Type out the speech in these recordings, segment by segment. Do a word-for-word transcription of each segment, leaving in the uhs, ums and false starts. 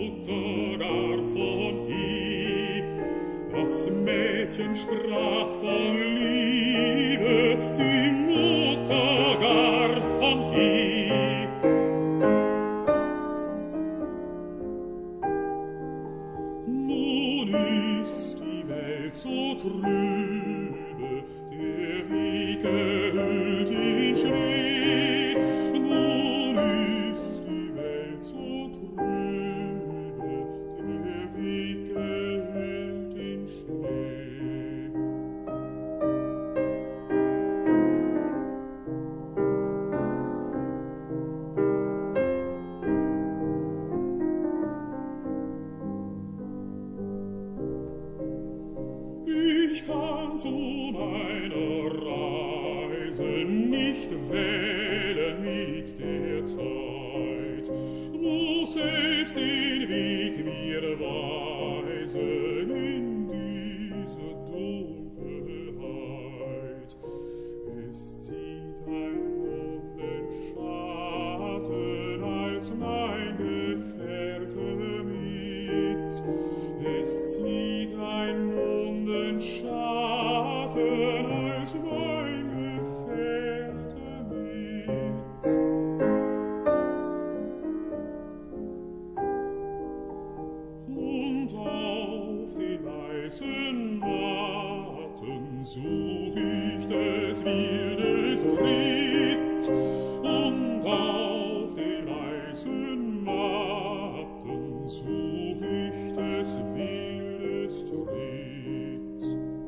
Mutter gar von eh. Das Mädchen sprach von Liebe, die Mutter gar von eh. Nun ist die Welt so trübe, der Weg gehüllt in Schnee. Nun ist die Welt so trübe, der Weg gehüllt in Schnee. Ich kann zu meiner Reise nicht wählen mit der Zeit, muss selbst den Weg mir weisen in diese Dunkelheit. Es zieht ein Mondenschatten als mein Gefährte mit. Es zieht ein Mondenschatten als mein Gefährte mit. Und auf den weißen Matten such ich des Wildes Tritt. Und auf den weißen Matten such ich des Wildes Tritt.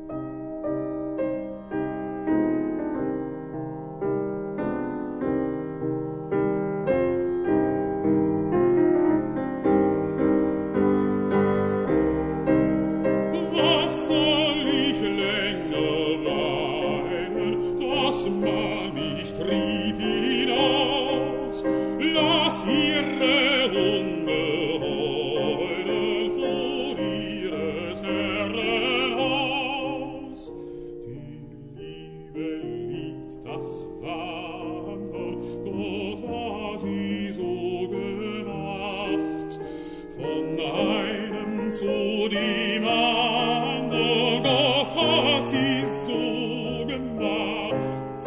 Was soll ich länger weinen, dass man mich trieb hinaus? Lass ihre Hunde heulen vor ihres Herren Haus. Die Liebe liebt das Wandern, Gott hat sie so gemacht. Von einem zu dem anderen, Gott hat sie so gemacht.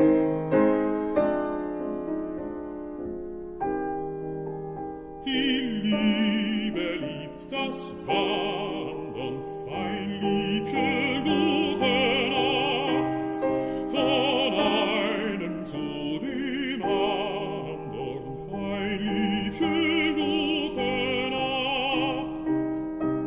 Die Liebe liebt das Wandern, fein Liebchen, gute Nacht. Von einem zu dem anderen, fein Liebchen, gute Nacht.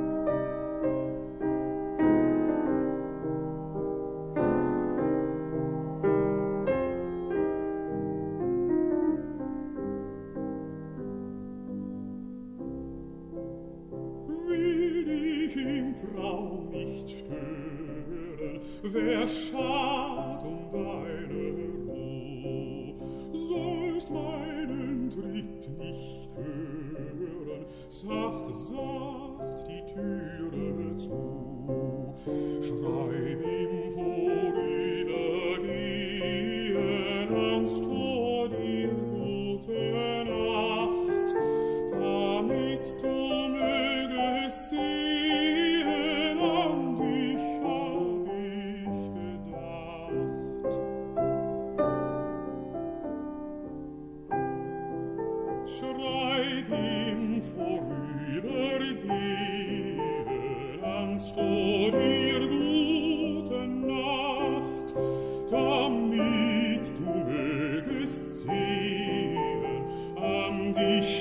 Will dich im Traum nicht stören, wer schad um deine Ruh? Sollst meinen Tritt nicht hören, sacht, sacht die Türe zu. Schreib ihm vorübergehen ans Tor dir gute Nacht, damit du mögest sehen, an dich hab ich gedacht. Schreib ihm vorübergehen ans Tor dir gute Nacht, damit du mögest sehen, an dich